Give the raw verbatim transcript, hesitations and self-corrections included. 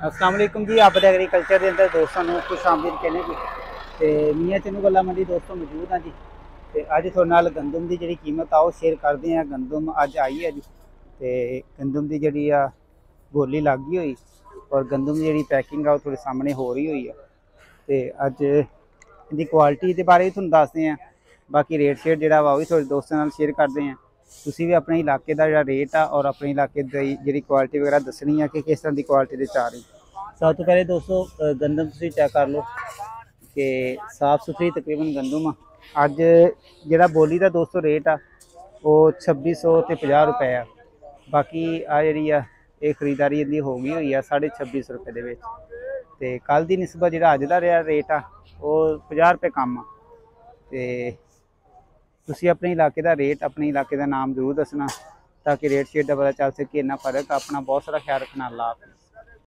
अस्सलाम वालेकुम जी। आप एग्रीकल्चर के अंदर दोस्तों को खुश आमदीद कहने जी। तो मियाँ चन्नू गल्ला मंडी दोस्तों मौजूद हाँ जी। तो अज थोड़े नाल गंदम की जी कीमत आओ शेयर करते हैं। गंदम अज आई है जी। तो गंदम की जी बोली लग गई हुई और गंदम की जी पैकिंग आ थोड़े सामने हो रही हुई है। तो अज इनकी क्वालिटी के बारे भी थोड़ा दसते हैं। बाकी रेट शेट जोड़ा वा भी थोड़े दोस्तों नाल शेयर करते हैं। तुसी भी अपने इलाके का जो रेट आ और अपने इलाके की जी क्वालिटी वगैरह दसनी है कि किस तरह की क्वालिटी के चाह रही। सब तो पहले दोस्तों गंदम तुसी चेक कर लो कि साफ सुथरी तकरीबन गंदम आ। अज जोड़ा बोली का दोस्तों रेट आ वो छब्बी सौ तो पचास रुपए आ। बाकी आ जी ये खरीदारी इनकी हो गई हुई है साढ़े छब्बी सौ रुपए के। कल की निस्बत जो अज का रहा रेट आ वो पचास रुपए कम आ। तुसी अपने इलाके का रेट अपने इलाके का नाम जरूर दसना ताकि रेट शेट का पता चल सके। इन्ना फर्क अपना बहुत सारा ख्याल रखना। अल्लाह हाफिज़।